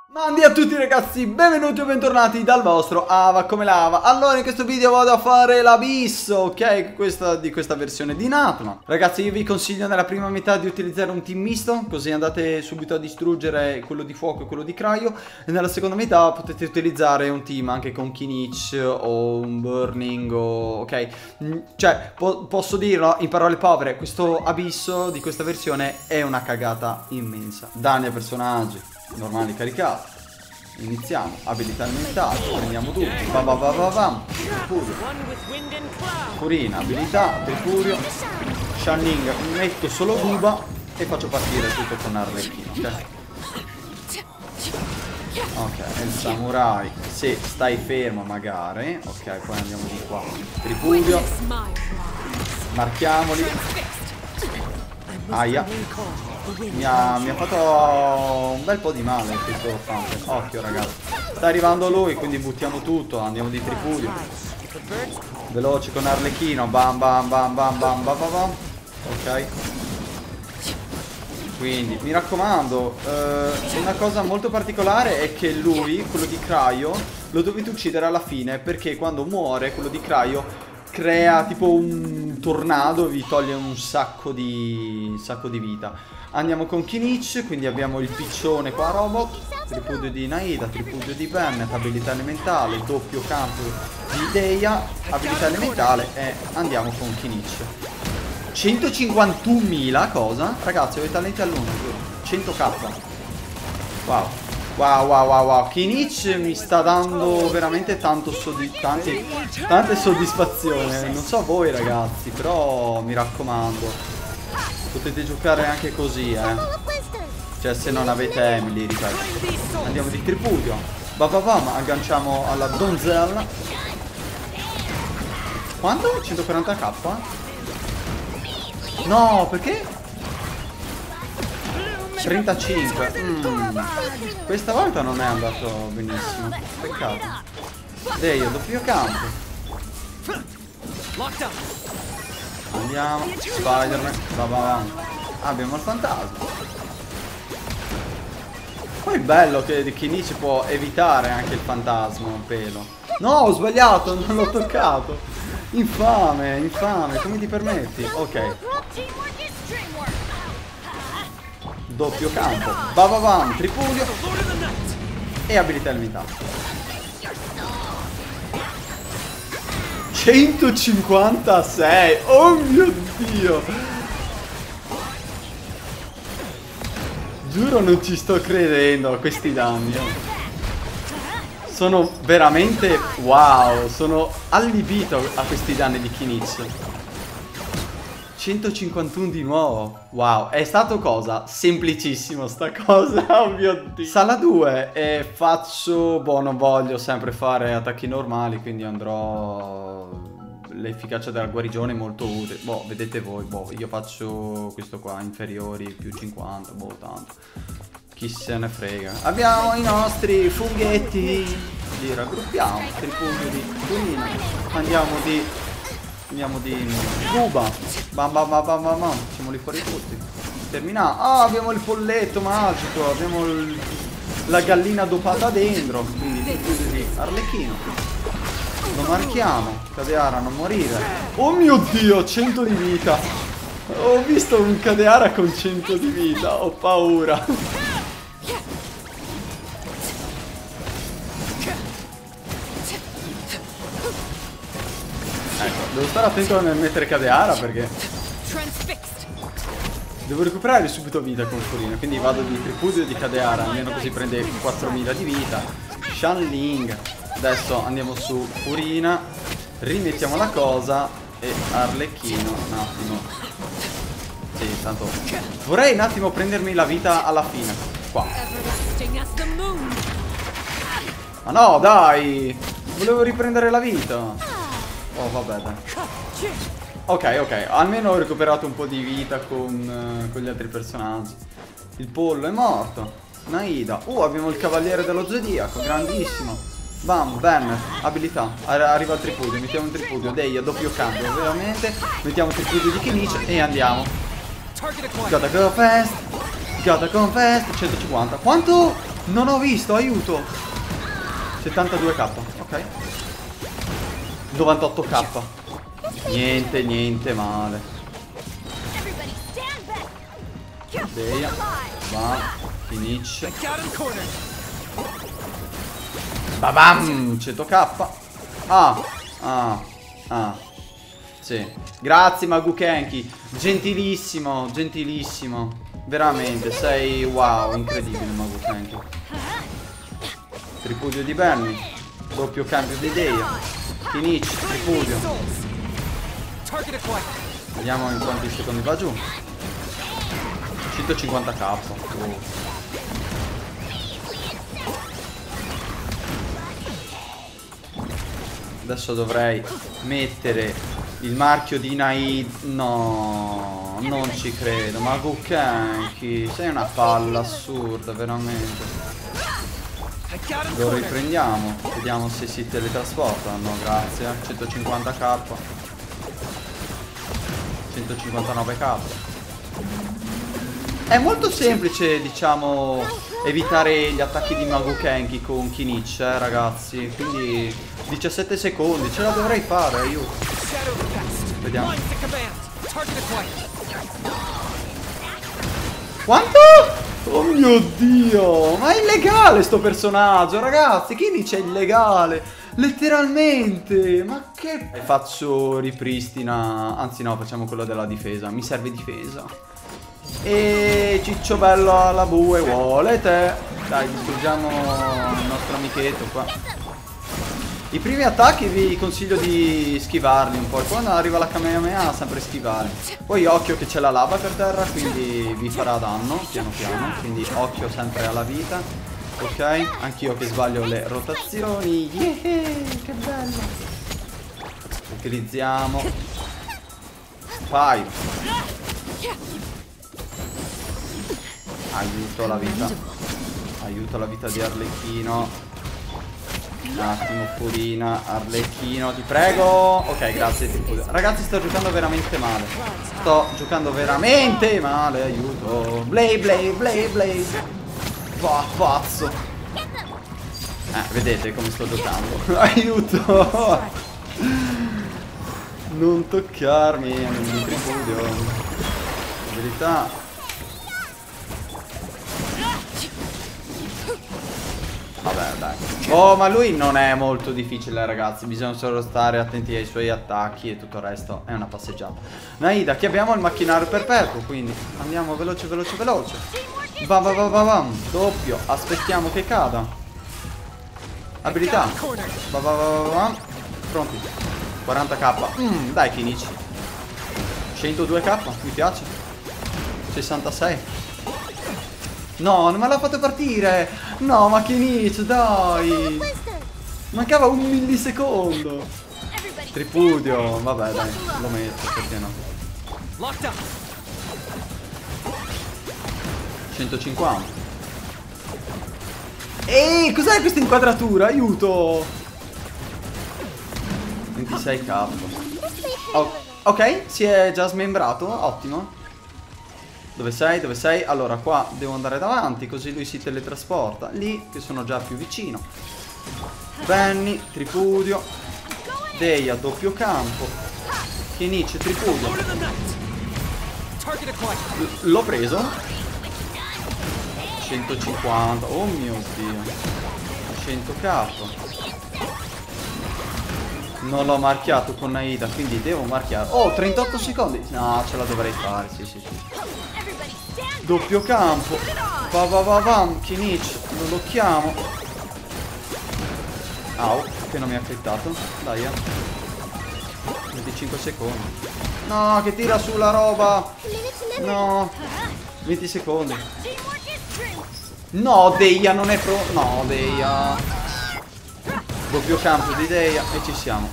Mandi a tutti ragazzi, benvenuti o bentornati dal vostro Ava come lava. Allora in questo video vado a fare l'abisso, ok? Di questa versione di Natma. Ragazzi io vi consiglio nella prima metà di utilizzare un team misto, così andate subito a distruggere quello di fuoco e quello di Cryo. E nella seconda metà potete utilizzare un team anche con Kinich o un Burning o... ok? Cioè posso dirlo in parole povere, questo abisso di questa versione è una cagata immensa. Danni ai personaggi normali caricati. Iniziamo, abilità elementare, prendiamo tutti, Tripudio, Furina, abilità, Tripudio, Shanling, metto solo Guba e faccio partire tutto con Arlecchino, ok? Ok, il samurai, se stai fermo magari, ok, poi andiamo di qua, Tripudio, marchiamoli, aia. Mi ha fatto un bel po' di male questo Phantom. Occhio ragazzi. Sta arrivando lui, quindi buttiamo tutto. Andiamo di Tripudio. Veloci con Arlecchino. Bam bam bam bam bam bam bam. Ok. Quindi mi raccomando, una cosa molto particolare è che lui, quello di Cryo, lo dovete uccidere alla fine, perché quando muore quello di Cryo crea tipo un tornado, vi toglie un sacco di vita. Andiamo con Kinich, quindi abbiamo il piccione qua robot, Tripudio di Naida, Tripudio di Bennett, abilità elementale, doppio campo di Deia, abilità elementale e andiamo con Kinich. 151.000 cosa? Ragazzi avete talenti all'1, 100k. Wow. Wow. Kinich mi sta dando veramente tante soddisfazioni. Non so voi ragazzi, però mi raccomando, potete giocare anche così, cioè se non avete Emily, ripeto. Andiamo di Tripudio. Bam, agganciamo alla donzella. Quanto? 140k? No, perché? 35. Questa volta non è andato benissimo. Peccato. Deio, doppio campo. Andiamo. Spider-Man. Abbiamo il fantasma. Poi è bello che Kinich può evitare anche il fantasma un pelo. No, ho sbagliato, non l'ho toccato. Infame, come ti permetti? Ok. Doppio campo. Bam, Tripudio. E abilità limitata. 156. Oh mio Dio. Giuro non ci sto credendo a questi danni. Sono veramente wow. Sono allibito a questi danni di Kinich. 151 di nuovo. Wow, è stato cosa? Semplicissimo sta cosa. Oh mio Dio. Sala 2 e faccio... boh, non voglio sempre fare attacchi normali, quindi andrò... l'efficacia della guarigione è molto utile. Boh, vedete voi. Boh, io faccio questo qua, inferiori, più 50. Boh, tanto. Chi se ne frega. Abbiamo i nostri funghetti. Li raggruppiamo. Tripudio di Furina. Andiamo di Guba. Bam. Facciamoli fuori tutti. Terminato. Ah, abbiamo il polletto magico. Abbiamo la gallina dopata dentro. Quindi Tripudio di Arlecchino. Lo marchiamo. Cadeara non morire. Oh mio Dio, 100 di vita. Ho visto un Cadeara con 100 di vita. Ho paura. Ecco, devo stare attento nel mettere Cadeara perché devo recuperare subito vita con Furina. Quindi vado di Tripudio e di Cadeara, almeno così prende 4000 di vita. Shanling. Adesso andiamo su Furina, rimettiamo la cosa e Arlecchino un attimo. Sì, tanto vorrei un attimo prendermi la vita alla fine. Qua. Ma no, dai! Volevo riprendere la vita. Oh, vabbè, dai. Ok, almeno ho recuperato un po' di vita con gli altri personaggi. Il pollo è morto. Naida. Abbiamo il cavaliere dello zodiaco, grandissimo. Bam, Bennett, abilità. Arriva il Tripudio, mettiamo un Tripudio. Deia, doppio cambio, ovviamente. Mettiamo il Tripudio di Kinich e andiamo. Gotta go fast, 150. Quanto? Non ho visto, aiuto. 72k, ok. 98k. Niente male. Deia. Va. Finisce. Babam. 100k. Sì. Grazie Magu Kenki. Gentilissimo, gentilissimo. Veramente, sei wow, incredibile Magu Kenki. Tripudio di Benny. Doppio cambio di Deia. Finisce, tripudio. Vediamo in quanti secondi va giù. 150k. Oh. Adesso dovrei mettere il marchio di Naid. No, non ci credo. Ma Kenki, sei una palla assurda, veramente. Lo riprendiamo. Vediamo se si teletrasporta. No, grazie. 150k. 159k. È molto semplice, diciamo, evitare gli attacchi di Magu Kenki con Kinich, ragazzi. Quindi 17 secondi, ce la dovrei fare, aiuto. Vediamo. Quanto? Oh mio Dio, ma è illegale sto personaggio, ragazzi. Kinich è illegale, letteralmente. Ma che... Faccio ripristina, anzi no, facciamo quello della difesa. Mi serve difesa. E Ciccio bello alla bue vuole te. Dai, distruggiamo il nostro amichetto qua. I primi attacchi vi consiglio di schivarli un po'. E quando arriva la Kamehameha sempre schivare. Poi occhio che c'è la lava per terra, quindi vi farà danno piano piano. Quindi occhio sempre alla vita. Ok? Anch'io che sbaglio le rotazioni. Yeah, che bello. Utilizziamo Fire. Aiuto la vita. Aiuto la vita di Arlecchino. Un attimo, Furina, Arlecchino, ti prego. Ok, grazie. Ragazzi, sto giocando veramente male. Sto giocando veramente male. Aiuto. Blade. Va, pazzo. Vedete come sto giocando. Aiuto. Non toccarmi. Mi tripudio. In verità. Vabbè, dai. Oh, ma lui non è molto difficile, ragazzi. Bisogna solo stare attenti ai suoi attacchi e tutto il resto è una passeggiata. Naida, che abbiamo il macchinario perpetuo, quindi andiamo veloce. Bam. Doppio. Aspettiamo che cada. Abilità. Bam. Pronti. 40k. Dai, Kinich. 102k, mi piace. 66. No, non me l'ha fatto partire. No, ma Kinich, dai. Mancava un millisecondo. Tripudio. Vabbè, dai, lo metto, perché no. 150. Ehi, cos'è questa inquadratura? Aiuto. 26k. Ok, si è già smembrato. Ottimo. Dove sei? Allora qua devo andare davanti, così lui si teletrasporta lì, che sono già più vicino. Benny, tripudio. Deia, doppio campo. Kinich, tripudio. L'ho preso. 150. Oh mio Dio. 100k. Non l'ho marchiato con Naida, quindi devo marchiare. Oh, 38 secondi. No, ce la dovrei fare, sì. Doppio campo. Bam. Kinich, non lo chiamo. Au, che non mi ha crittato. Dai, 25 secondi. No, che tira su la roba. No. 20 secondi. No, Deia non è pro. No, Deia. Doppio campo di Deia e ci siamo.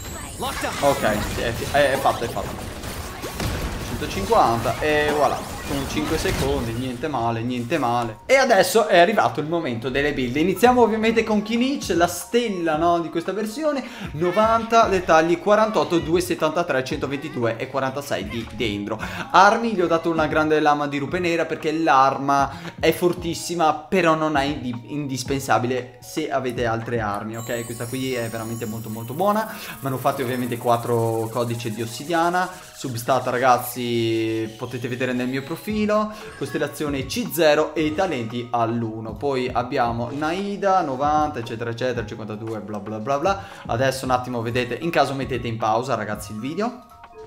Ok, è fatto. 150 e voilà. con 5 secondi, niente male, niente male. E adesso è arrivato il momento delle build. Iniziamo ovviamente con Kinich, la stella, no, di questa versione. 90 dettagli, 48, 273, 122 e 46 di Dendro. Armi, gli ho dato una grande lama di rupe nera perché l'arma è fortissima, però non è indispensabile se avete altre armi, ok? Questa qui è veramente molto molto buona. Manufatti ovviamente 4 codici di ossidiana. Substata, ragazzi, potete vedere nel mio profilo. Costellazione C0 e i talenti all'1. Poi abbiamo Naida 90 eccetera eccetera, 52 bla bla bla bla. Adesso un attimo vedete, in caso mettete in pausa, ragazzi, il video.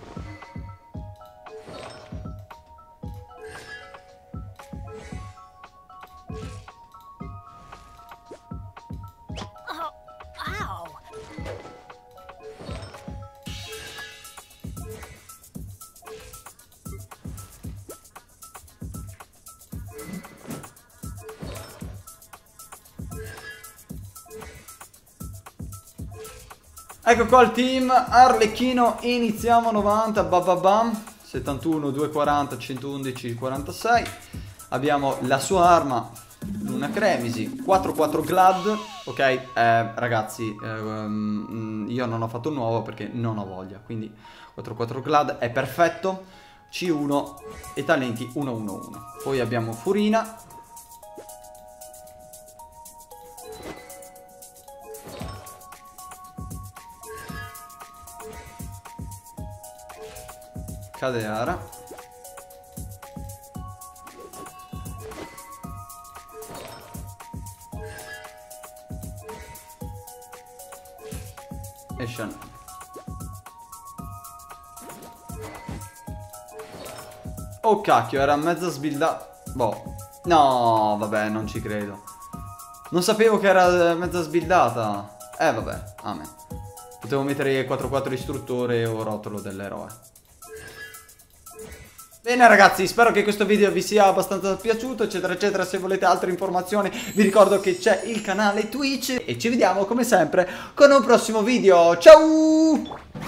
Ecco qua il team Arlecchino, iniziamo 90, bababam, 71, 240, 111, 46. Abbiamo la sua arma, Luna Cremisi, 4-4 Glad, ok, ragazzi, io non ho fatto un nuovo perché non ho voglia, quindi 4-4 Glad è perfetto, C1 e talenti 1-1-1. Poi abbiamo Furina. Cadeara. E Chanel. Oh cacchio, era mezza sbildata. Boh. No, vabbè, non ci credo. Non sapevo che era mezza sbildata. Vabbè, amen. Potevo mettere 4-4 istruttore o rotolo dell'eroe. Bene ragazzi, spero che questo video vi sia abbastanza piaciuto, eccetera eccetera. Se volete altre informazioni vi ricordo che c'è il canale Twitch e ci vediamo come sempre con un prossimo video. Ciao!